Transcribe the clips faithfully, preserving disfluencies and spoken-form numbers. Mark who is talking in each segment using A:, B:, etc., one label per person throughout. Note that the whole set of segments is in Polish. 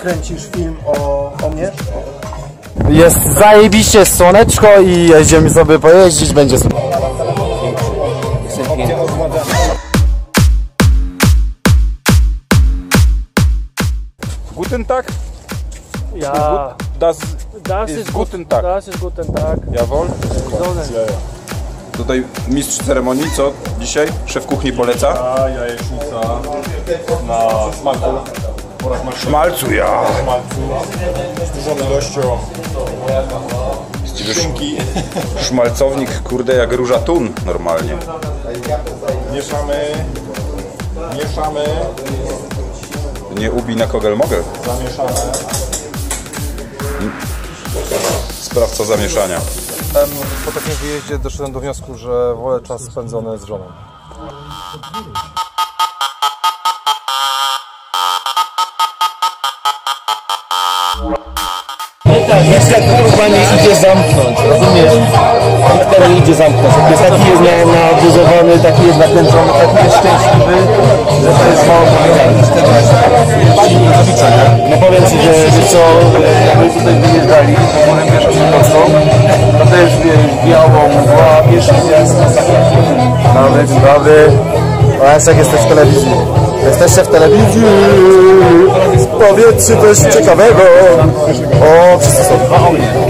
A: kręcisz film o, o mnie?
B: Jest zajebiście słoneczko i jedziemy sobie pojeździć, będzie super.
C: Guten Tag?
D: Ja.
C: Das,
D: Das
C: ist
D: ist
C: guten Tag.
D: Das ist guten Tag.
C: Jawohl. Tutaj mistrz ceremonii, co dzisiaj? Szef kuchni poleca?
E: A jajecznica na smalcu oraz na
C: Szmalcu, ja!
E: szmalcu z dużą ilością szynki.
C: Szmalcownik, kurde, jak róża tun normalnie.
E: Mieszamy, mieszamy,
C: Nie ubij na kogel-mogel.
E: zamieszamy.
C: Sprawca zamieszania.
F: Po takim wyjeździe doszedłem do wniosku, że wolę czas spędzony z żoną.
B: Niestety chyba nie idzie zamknąć, rozumiesz? Nikt nie idzie zamknąć. Jak jest taki jest na, nabuzowany, taki jest nakręcony, taki jest szczęśliwy, że to jest mało powiedziane. No powiem ci, że, że co, jak my tutaj wyjeżdżali po górę pierwszą prostą, to też wiesz, białą mgła, pierwszy gwiazd, dobry, dzień dobry. A jak jesteś w telewizji? Jesteście w telewizji. Powiedzcie coś ciekawego. O, wszyscy są dwa o mnie.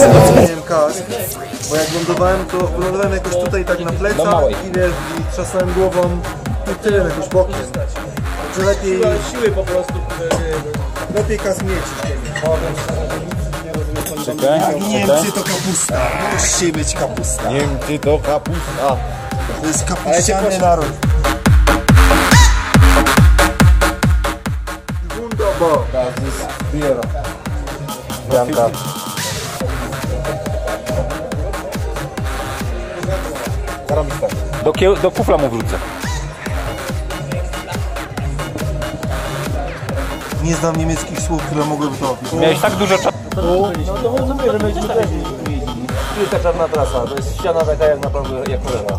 A: Bo jak lądowałem, to lądowałem jakoś tutaj tak na plecach i wiesz, i trzasnąłem głową i tyłem jakoś bokiem. Także lepiej siły po prostu. Lepiej kas mieć.
C: Czekaj,
A: Niemcy to kapusta. Musi być kapusta.
E: Niemcy to kapusta.
A: To jest kapuściany naród. Wunderbar.
F: Das ist Bier. Janka.
C: Do, kie- do kufla mu wrócę.
A: Nie znam niemieckich słów, które mogłyby to opisać.
C: Miałeś tak dużo czasu.
B: No to mówię, że myśmy też jeździli. Tu jest ta czarna trasa, to jest ściana taka jak naprawdę, jak cholera.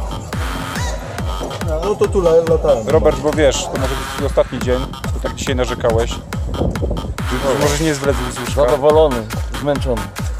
A: No to tu latałem.
C: Robert, bo wiesz, to może być twój ostatni dzień, bo tak dzisiaj narzekałeś. Że możesz nie zwlec z łóżka.
B: Zadowolony, zmęczony.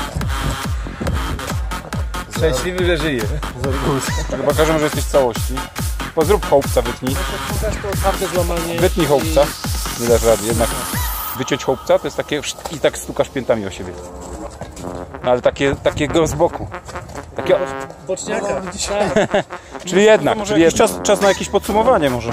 F: Szczęśliwy, że żyje.
C: Chyba pokażemy, że jesteś w całości. Pozrób chołpca, wytnij. Wytnij chołpca. Nie dasz rady, jednak wyciąć chołpca to jest takie i tak stukasz piętami o siebie. No ale takie, takiego z boku. Takie...
D: Boczniaka.
C: Czyli jednak, może czyli jakiś czas, czas na jakieś podsumowanie może.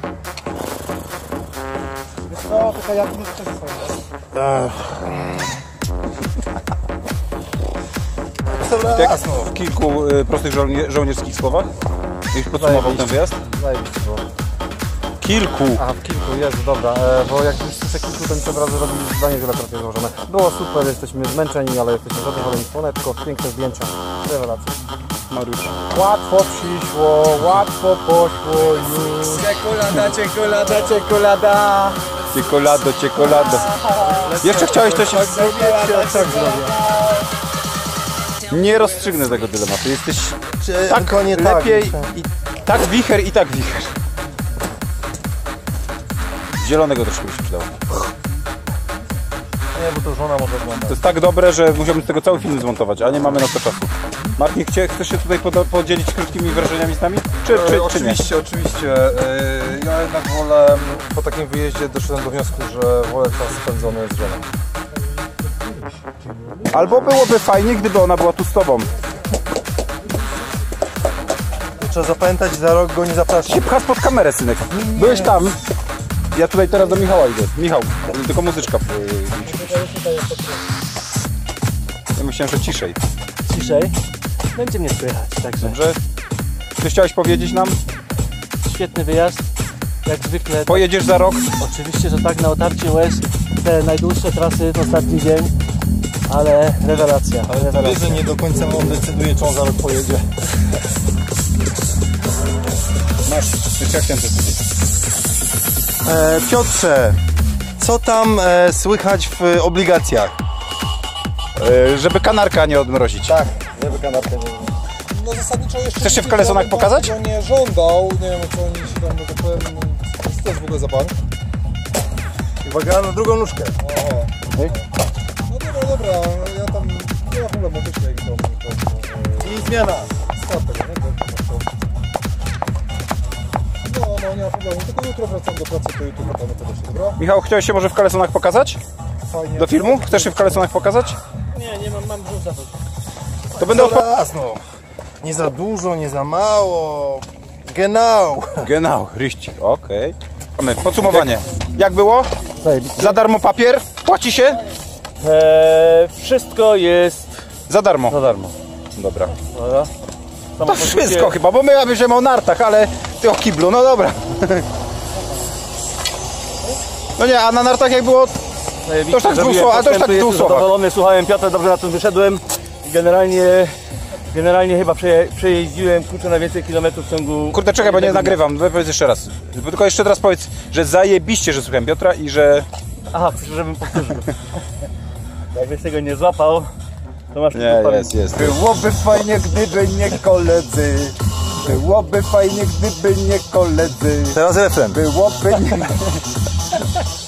C: Jak w kilku y, prostych żołnie, żołnierskich słowach byś podsumował ten wyjazd?
F: Zajebiście było.
C: Kilku.
F: A w kilku jest, dobra, e, bo jak już słyszę kilku, to mi od razu robi zdanie wielokrotnie złożone. Było super, jesteśmy zmęczeni, ale jesteśmy zadowoleni. Słoneczko, piękne zdjęcia, rewelacja.
C: Mariusz.
F: Łatwo przyszło, łatwo poszło już.
A: Czekolada, czekolada, czekolada.
C: Czekolado, czekolado. Jeszcze chciałeś coś...
F: Tak zrobię.
C: Nie rozstrzygnę tego dylematu. Jesteś
A: Czy
C: tak
A: to nie
C: lepiej
A: tak?
C: i tak wicher i tak wicher. Zielonego troszkę by się przydało.
F: Nie, bo to żona może oglądać.
C: To jest tak dobre, że musiałbym z tego cały film zmontować, a nie mamy na to czasu. Martin, chcie, chcesz się tutaj poda- podzielić krótkimi wrażeniami z nami? Czy, czy,
F: E,
C: czy nie?
F: oczywiście, oczywiście. E, ja jednak wolę, po takim wyjeździe doszedłem do wniosku, że wolę czas spędzony z żoną.
C: Albo byłoby fajnie, gdyby ona była tu z tobą.
A: Trzeba zapamiętać, za rok go nie zapraszam.
C: Się pchasz pod kamerę, synek. Byłeś tam. Ja tutaj teraz do Michała idę. Michał, tylko muzyczka. Ja myślałem, że ciszej.
D: Ciszej. Będzie mnie słychać, także
C: Dobrze? Coś chciałeś powiedzieć nam?
D: świetny wyjazd. Jak zwykle.
C: Pojedziesz za rok?
D: Oczywiście, że tak, na otarcie łez. Te najdłuższe trasy w ostatni dzień. Ale rewelacja, ale
A: Wiesz,
D: rewelacja.
A: że nie do końca on decyduje, czy on za rok pojedzie.
C: Masz, jeszcze chciałem coś powiedzieć.
A: E, Piotrze, co tam e, słychać w obligacjach?
C: Yy, żeby kanarka nie odmrozić.
A: Tak, żeby kanapkę nie
G: No zasadniczo jeszcze...
C: Chcesz się w kalesonach pokazać?
G: Go nie żądał, nie wiem co oni się tam, że tak powiem, co to jest w ogóle za bank.
A: Uwaga, na drugą nóżkę.
G: No dobra, dobra, ja tam nie ma problemu, wyślę ich do...
A: I zmiana.
G: Skarpet, nie? No, no, nie ma problemu, tylko jutro wracam do pracy, to jutro wracamy tego się, dobra?
C: Michał, chciałeś się może w kalesonach pokazać?
G: Fajnie.
C: Do filmu? Chcesz się w kalesonach pokazać?
D: Nie, nie mam, mam brzuch za to.
C: To będę odpo...
A: Raz, no. Nie za dużo, nie za mało. Genau.
C: Genau, richtig, okej. Mamy podsumowanie. Jak było? Za darmo papier? Płaci się?
D: Eee, wszystko jest
C: Za darmo.
D: za darmo.
C: Dobra.
D: Dobra.
C: To wszystko chyba, bo my ja bierzemy o nartach, ale ty o kiblu, no dobra. No nie, a na nartach jak było... To już tak w dwóch słowach, ale to już tak w dwóch słowach.
D: Zadowolony, słuchałem Piotra, dobrze na tym wyszedłem. I generalnie, generalnie chyba przeje, przejeździłem kurczę na więcej kilometrów w ciągu...
C: Kurde, czekaj, bo nie nagrywam, powiedz jeszcze raz. Tylko jeszcze raz powiedz, że zajebiście, że słuchałem Piotra i że...
D: Aha, chcesz, żebym powtórzył. Jakbyś tego nie złapał, to masz...
C: Nie, jest, jest.
B: Byłoby fajnie, gdyby nie koledzy. Byłoby fajnie, gdyby nie koledzy.
A: Teraz refren.
B: Byłoby nie...